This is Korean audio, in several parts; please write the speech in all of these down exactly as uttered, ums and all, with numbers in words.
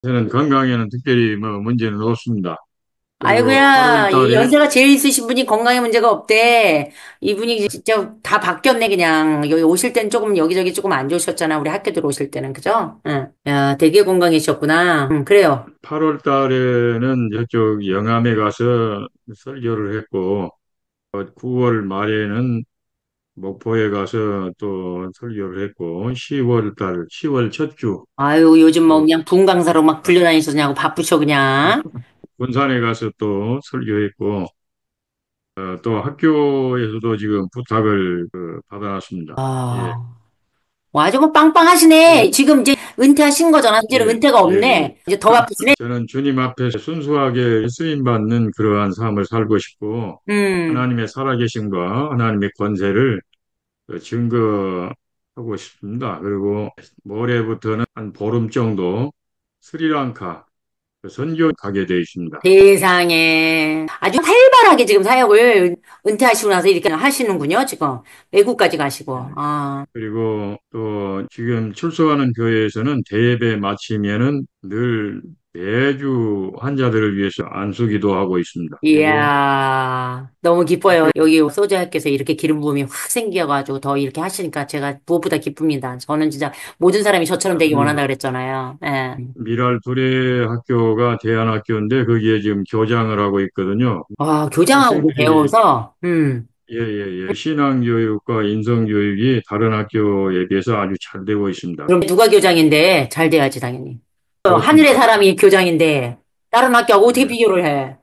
저는 건강에는 특별히 뭐 문제는 없습니다. 그리고 팔월 아이고야, 이 달에, 연세가 제일 있으신 분이 건강에 문제가 없대. 이분이 진짜 다 바뀌었네, 그냥. 여기 오실 땐 조금 여기저기 조금 안 좋으셨잖아. 우리 학교 들어오실 때는, 그죠? 응. 야, 되게 건강해지셨구나. 응, 그래요. 팔월 달에는 저쪽 영암에 가서 설교를 했고, 구월 말에는 목포에 가서 또 설교를 했고, 시월 달, 시월 첫 주, 아유, 요즘 뭐 또 그냥 분강사로 막 불려다니셔서 바쁘셔, 그냥. 군산에 가서 또 설교했고, 어, 또 학교에서도 지금 부탁을 그, 받아놨습니다. 예. 아, 와, 아주 뭐 그, 빵빵하시네. 지금 이제 은퇴하신 거잖아. 이제는 예, 은퇴가 예, 예. 없네. 이제 더 바쁘시네. 저는 주님 앞에 순수하게 쓰임 받는 그러한 삶을 살고 싶고, 음, 하나님의 살아계심과 하나님의 권세를 그 증거하고 싶습니다. 그리고 모레부터는 한 보름 정도 스리랑카 그 선교 가게 되어 있습니다. 세상에. 아주 활발하게 지금 사역을 은- 은퇴하시고 나서 이렇게 하시는군요, 지금. 외국까지 가시고. 예. 아, 그리고 또 지금 출석하는 교회에서는 대예배 마치면은 늘 매주 환자들을 위해서 안수 기도하고 있습니다. 그리고 이야, 너무 기뻐요. 학교 여기 소재학교에서 이렇게 기름 부음이 확 생겨가지고 더 이렇게 하시니까 제가 무엇보다 기쁩니다. 저는 진짜 모든 사람이 저처럼 되기 원한다 그랬잖아요. 예. 미랄 둘의 학교가 대안학교인데 거기에 지금 교장을 하고 있거든요. 와, 교장하고도 학생들이 배워서, 음. 예예예 신앙교육과 인성교육이 다른 학교에 비해서 아주 잘 되고 있습니다. 그럼 누가 교장인데 잘 돼야지, 당연히. 어, 하늘의 그렇습니다. 사람이 교장인데 다른 학교하고 어떻게 예. 비교를 해?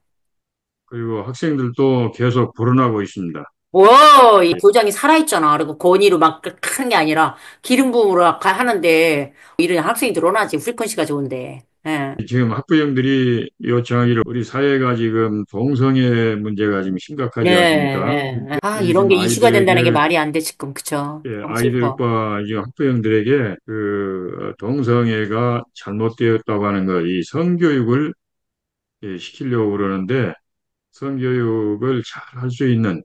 그리고 학생들도 계속 불어나고 있습니다. 와, 이 교장이 살아있잖아. 그리고 권위로 막 하는 게 아니라 기름 부음으로 막 하는데 이런 학생이 늘어나지. 프리퀀시가 좋은데. 예. 지금 학부형들이 요청하기를 우리 사회가 지금 동성애 문제가 지금 예, 심각하지 않습니까? 예. 예. 아, 그래서 이런 게 지금 이슈가 된다는 게 아이들에게 말이 안 돼, 지금. 그쵸? 예, 너무 슬퍼. 아이들과 지금 학부형들에게 그 동성애가 잘못되었다고 하는 거, 이 성교육을 예, 시키려고 그러는데 성교육을 잘 할 수 있는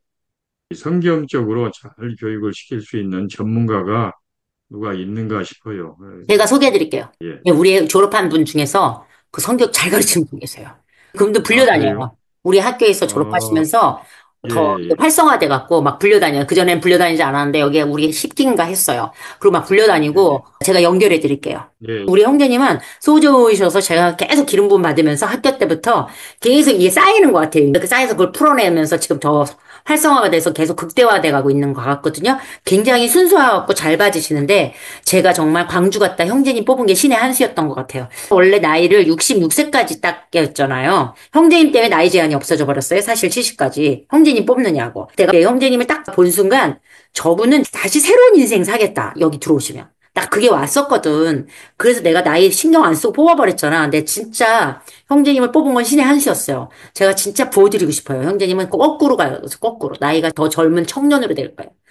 성경적으로 잘 교육을 시킬 수 있는 전문가가 누가 있는가 싶어요. 제가 소개해 드릴게요. 예. 예, 우리 졸업한 분 중에서 그 성격 잘 가르치는 분 계세요. 그분도 아, 그래요? 불려다녀요. 우리 학교에서 어, 졸업하시면서 예, 더 예, 활성화돼 갖고 막 불려다녀요. 그전엔 불려다니지 않았는데 여기에 우리 십 기인가 했어요. 그리고 막 예, 불려다니고 제가 연결해 드릴게요. 예, 우리 형제님은 소조이셔서 제가 계속 기름 부음 받으면서 학교 때부터 계속 이게 쌓이는 것 같아요. 이렇게 쌓여서 그걸 풀어내면서 지금 더 활성화가 돼서 계속 극대화돼 가고 있는 것 같거든요. 굉장히 순수하고 잘 봐주시는데 제가 정말 광주 갔다 형제님 뽑은 게 신의 한 수였던 것 같아요. 원래 나이를 육십육 세까지 딱 깼잖아요. 형제님 때문에 나이 제한이 없어져 버렸어요. 사실 칠십까지. 형제님 뽑느냐고. 내가 형제님을 딱 본 순간 저분은 다시 새로운 인생 사겠다. 여기 들어오시면. 딱 그게 왔었거든. 그래서 내가 나이 신경 안 쓰고 뽑아버렸잖아. 근데 진짜 형제님을 뽑은 건 신의 한 수였어요. 제가 진짜 부어드리고 싶어요. 형제님은 거꾸로 가요. 거꾸로. 나이가 더 젊은 청년으로 될 거예요.